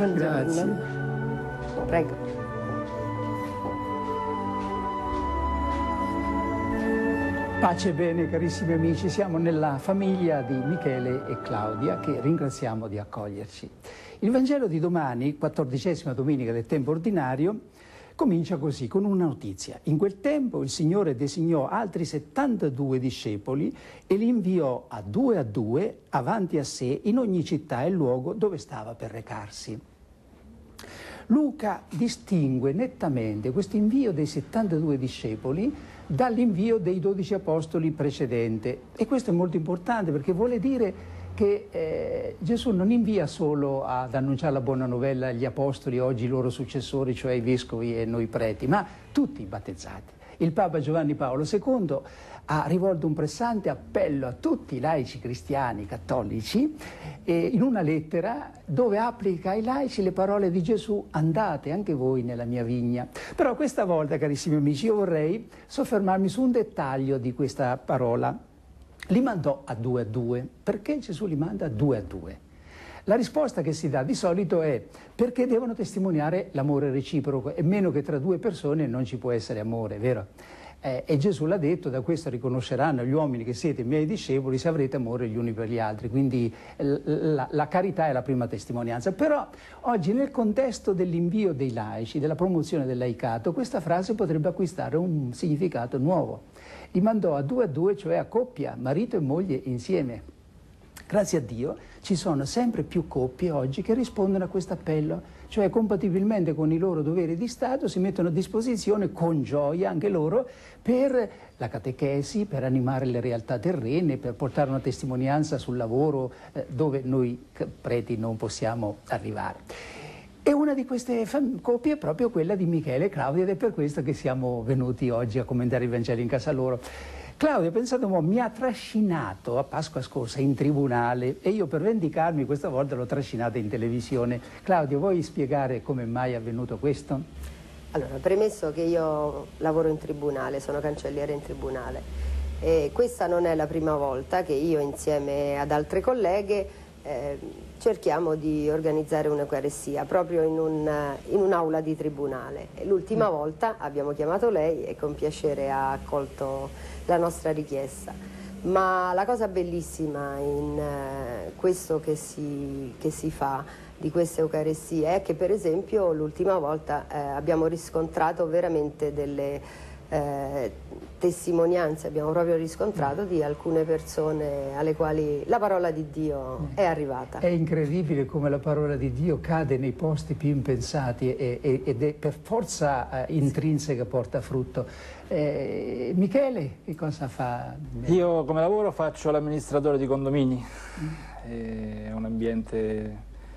Grazie. Prego. Pace e bene, carissimi amici, siamo nella famiglia di Michele e Claudia che ringraziamo di accoglierci. Il Vangelo di domani, 14ª domenica del tempo ordinario, comincia così, con una notizia. In quel tempo il Signore designò altri 72 discepoli e li inviò a due avanti a sé in ogni città e luogo dove stava per recarsi. Luca distingue nettamente questo invio dei 72 discepoli dall'invio dei 12 apostoli precedente. E questo è molto importante perché vuole dire che Gesù non invia solo ad annunciare la buona novella agli apostoli, oggi i loro successori, cioè i vescovi e noi preti, ma tutti i battezzati. Il Papa Giovanni Paolo II ha rivolto un pressante appello a tutti i laici cristiani cattolici in una lettera dove applica ai laici le parole di Gesù: andate anche voi nella mia vigna. Però questa volta, carissimi amici, io vorrei soffermarmi su un dettaglio di questa parola. Li mandò a due. Perché Gesù li manda a due? La risposta che si dà di solito è perché devono testimoniare l'amore reciproco, e meno che tra due persone non ci può essere amore, vero? E Gesù l'ha detto: da questo riconosceranno gli uomini che siete miei discepoli se avrete amore gli uni per gli altri. Quindi la carità è la prima testimonianza. Però oggi, nel contesto dell'invio dei laici, della promozione del laicato, questa frase potrebbe acquistare un significato nuovo. Li mandò a due, cioè a coppia, marito e moglie insieme. Grazie a Dio ci sono sempre più coppie oggi che rispondono a questo appello, cioè compatibilmente con i loro doveri di Stato si mettono a disposizione con gioia anche loro per la catechesi, per animare le realtà terrene, per portare una testimonianza sul lavoro dove noi preti non possiamo arrivare. E una di queste coppie è proprio quella di Michele e Claudia, ed è per questo che siamo venuti oggi a commentare il Vangelo in casa loro. Claudia, pensate un po', mi ha trascinato a Pasqua scorsa in tribunale e io, per vendicarmi, questa volta l'ho trascinata in televisione. Claudia, vuoi spiegare come mai è avvenuto questo? Allora, premesso che io lavoro in tribunale, sono cancelliere in tribunale, e questa non è la prima volta che io, insieme ad altre colleghe, cerchiamo di organizzare un'eucaristia proprio in un'aula di tribunale. L'ultima volta abbiamo chiamato lei e con piacere ha accolto la nostra richiesta. Ma la cosa bellissima in questo che si fa di queste eucaristie è che, per esempio, l'ultima volta abbiamo riscontrato veramente delle testimonianze, abbiamo proprio riscontrato di alcune persone alle quali la parola di Dio è arrivata. È incredibile come la parola di Dio cade nei posti più impensati ed è per forza intrinseca porta frutto. Michele, che cosa fa? Io come lavoro faccio l'amministratore di condomini, è un ambiente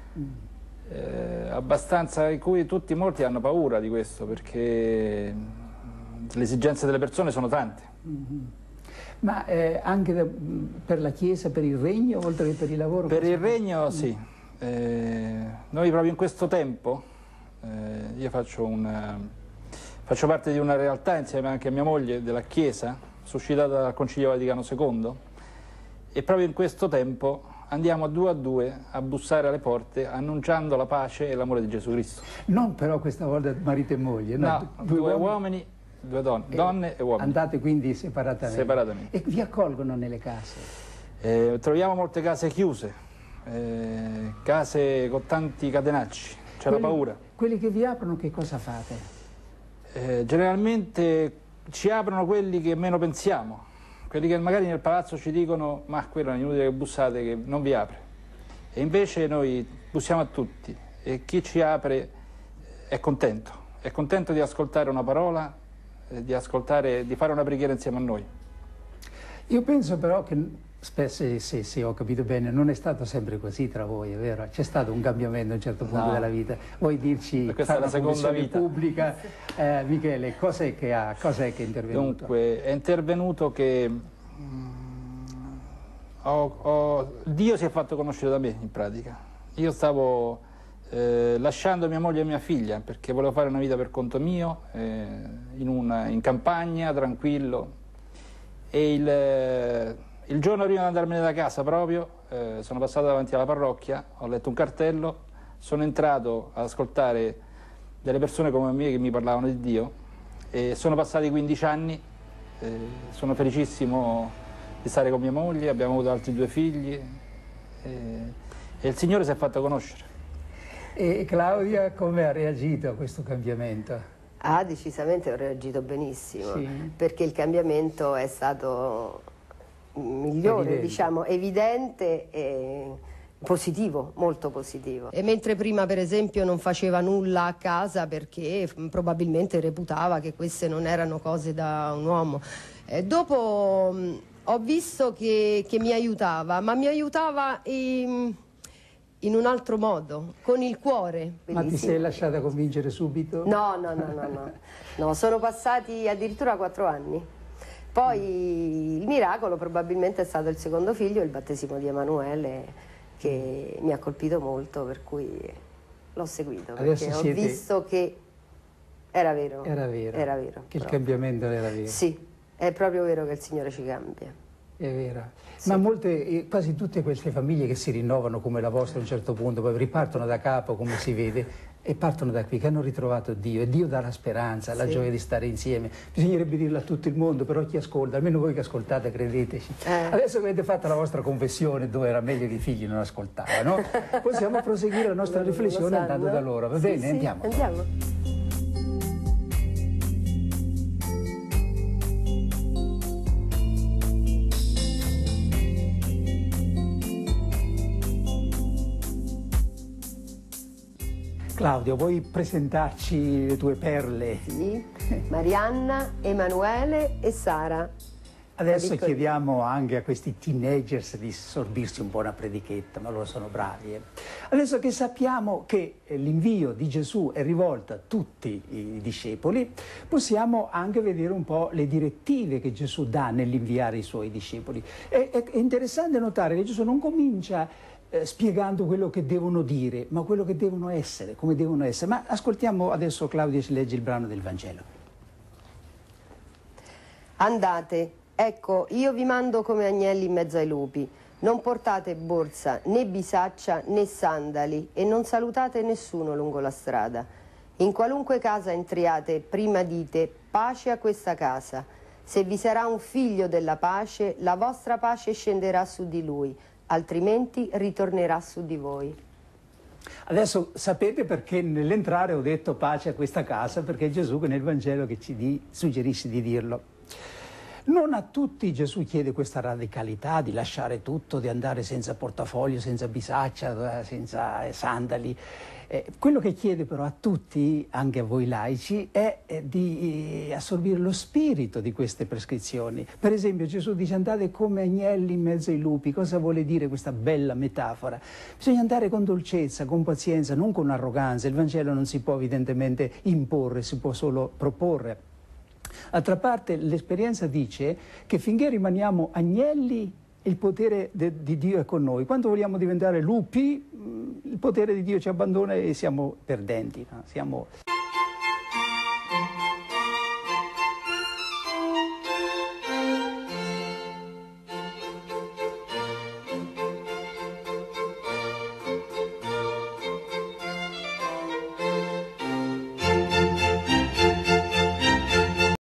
abbastanza in cui molti hanno paura di questo, perché le esigenze delle persone sono tante. Ma anche per la Chiesa, per il Regno, oltre che per il lavoro? Per il Regno sì. Noi proprio in questo tempo, io faccio parte di una realtà insieme anche a mia moglie della Chiesa, suscitata dal Concilio Vaticano II, e proprio in questo tempo andiamo a due a bussare alle porte annunciando la pace e l'amore di Gesù Cristo. Non però questa volta marito e moglie, no? No, due uomini, due donne e uomini. Andate quindi separatamente. Separatamente. E vi accolgono nelle case? Troviamo molte case chiuse, case con tanti catenacci, c'è la paura. Quelli che vi aprono, che cosa fate? Generalmente ci aprono quelli che meno pensiamo, quelli che magari nel palazzo ci dicono: ma quello è inutile che bussate, che non vi apre. E invece noi bussiamo a tutti e chi ci apre è contento di ascoltare una parola, di fare una preghiera insieme a noi. Io penso però che spesso, se ho capito bene, non è stato sempre così tra voi, è vero? C'è stato un cambiamento a un certo punto della vita. Vuoi dirci, questa è la seconda vita pubblica, Michele, cos'è che è intervenuto? Dunque, è intervenuto che Dio si è fatto conoscere da me, in pratica. Io stavo lasciando mia moglie e mia figlia perché volevo fare una vita per conto mio, in campagna, tranquillo, e il giorno prima di andarmene da casa proprio sono passato davanti alla parrocchia, ho letto un cartello: sono entrato ad ascoltare delle persone come me che mi parlavano di Dio e sono passati 15 anni, sono felicissimo di stare con mia moglie, abbiamo avuto altri 2 figli e il Signore si è fatto conoscere. E Claudia come ha reagito a questo cambiamento? Ah, decisamente ho reagito benissimo, Sì. perché il cambiamento è stato migliore, Evidente. diciamo, evidente e positivo, molto positivo. E mentre prima per esempio non faceva nulla a casa perché probabilmente reputava che queste non erano cose da un uomo, dopo ho visto che mi aiutava, ma mi aiutava in un altro modo, con il cuore. Ma ti sei lasciata convincere subito? No, sono passati addirittura 4 anni. Poi il miracolo probabilmente è stato il secondo figlio, il battesimo di Emanuele, che mi ha colpito molto, per cui l'ho seguito, perché ho visto che era vero. Era vero. Era vero. Che il cambiamento era vero. Sì, è proprio vero che il Signore ci cambia. È vero. Sì. Ma quasi tutte queste famiglie che si rinnovano come la vostra a un certo punto, poi ripartono da capo, come si vede, e partono da qui, che hanno ritrovato Dio, e Dio dà la speranza, la gioia di stare insieme. Bisognerebbe dirlo a tutto il mondo, però chi ascolta, almeno voi che ascoltate, credeteci. Adesso che avete fatto la vostra confessione, dove era meglio che i figli non ascoltavano, possiamo proseguire la nostra riflessione andando da loro, va bene? Andiamo. Andiamo. Claudio, vuoi presentarci le tue perle? Sì, Marianna, Emanuele e Sara. Adesso chiediamo anche a questi teenagers di sorbirsi un po' una predichetta, ma loro sono bravi. Adesso che sappiamo che l'invio di Gesù è rivolto a tutti i discepoli, possiamo anche vedere un po' le direttive che Gesù dà nell'inviare i suoi discepoli. È interessante notare che Gesù non comincia spiegando quello che devono dire, ma quello che devono essere, come devono essere. Ma ascoltiamo adesso Claudia ci legge il brano del Vangelo. Andate, ecco, io vi mando come agnelli in mezzo ai lupi. Non portate borsa, né bisaccia, né sandali, e non salutate nessuno lungo la strada. In qualunque casa entriate, prima dite, pace a questa casa. Se vi sarà un figlio della pace, la vostra pace scenderà su di lui, altrimenti ritornerà su di voi. Adesso sapete perché nell'entrare ho detto pace a questa casa, perché è Gesù che nel Vangelo che ci suggerisce di dirlo. Non a tutti Gesù chiede questa radicalità di lasciare tutto, di andare senza portafoglio, senza bisaccia, senza sandali. Quello che chiede però a tutti, anche a voi laici, è di assorbire lo spirito di queste prescrizioni. Per esempio Gesù dice andate come agnelli in mezzo ai lupi. Cosa vuole dire questa bella metafora? Bisogna andare con dolcezza, con pazienza, non con arroganza. Il Vangelo non si può evidentemente imporre, si può solo proporre. D'altra parte l'esperienza dice che finché rimaniamo agnelli il potere di Dio è con noi. Quando vogliamo diventare lupi il potere di Dio ci abbandona e siamo perdenti, no?